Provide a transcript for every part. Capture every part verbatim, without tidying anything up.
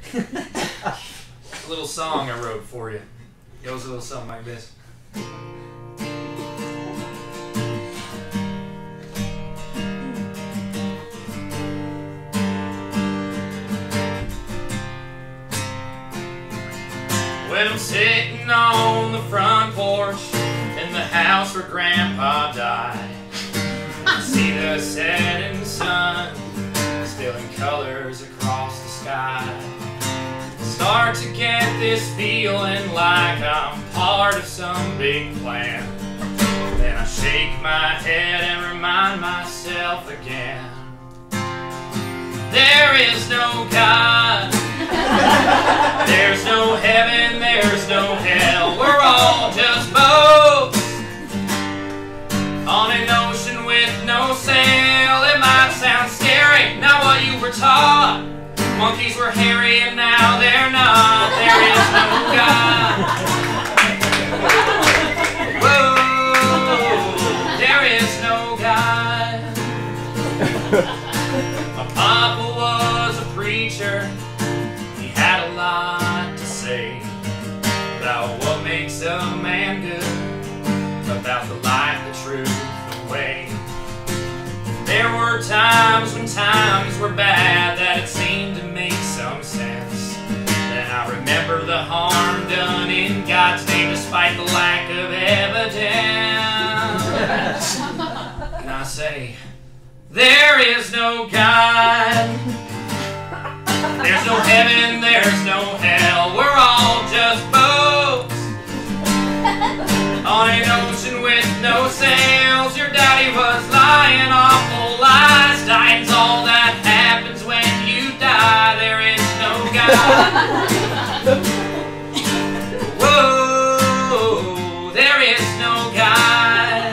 A little song I wrote for you. It goes a little something like this. When I'm sitting on the front porch in the house where Grandpa died, I see the setting sun spilling colors across the sky. Start to get this feeling like I'm part of some big plan. Then I shake my head and remind myself again, there is no God. There's no heaven, there's no hell. We're all just boats on an ocean with no sail. It might sound scary, not what you were taught. Monkeys were hairy and now they're not. There is no God. Whoa, there is no God. My papa was a preacher. He had a lot to say about what makes a man good, about the life, the truth, the way. There were times when times were bad that it seemed to make some sense. Then I remember the harm done in God's name despite the lack of evidence. And I say, there is no God. There's no heaven, there's no hell. We're all just boats on an ocean with no sails. Your daddy was lying awful lies. Dying's all that happens when you die. There is no God. Whoa, there is no God.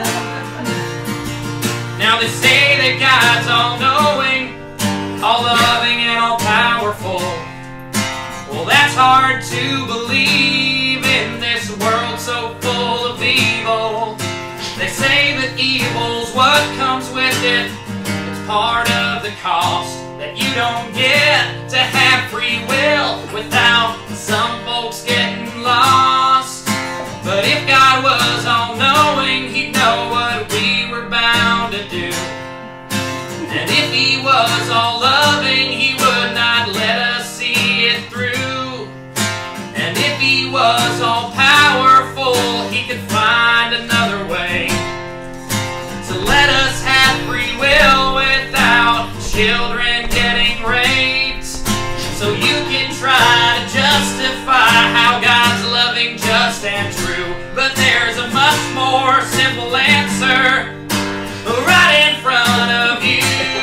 Now they say that God's all-knowing, all-loving, and all-powerful. Well, that's hard to believe in this world so full of evil. They say that evil's what comes with it. It's part of the cost that you don't get to have free will without some folks getting lost. But if God was all-knowing, He'd know what we were bound to do. And if He was all-loving, He would not let us see it through. And if He was all-powerful, He could find another way to let us have free will without children getting raped. So you can try to justify how God's loving, just, and true, but there's a much more simple answer right in front of you.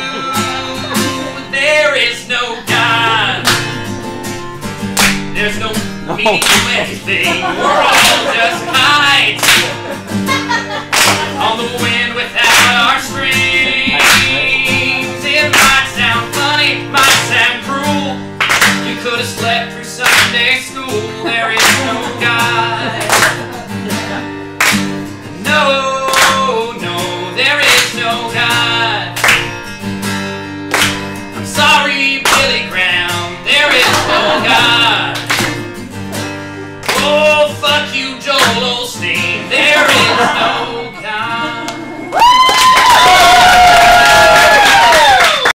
There is no God. There's no meaning to anything. We're all just kites on the wind.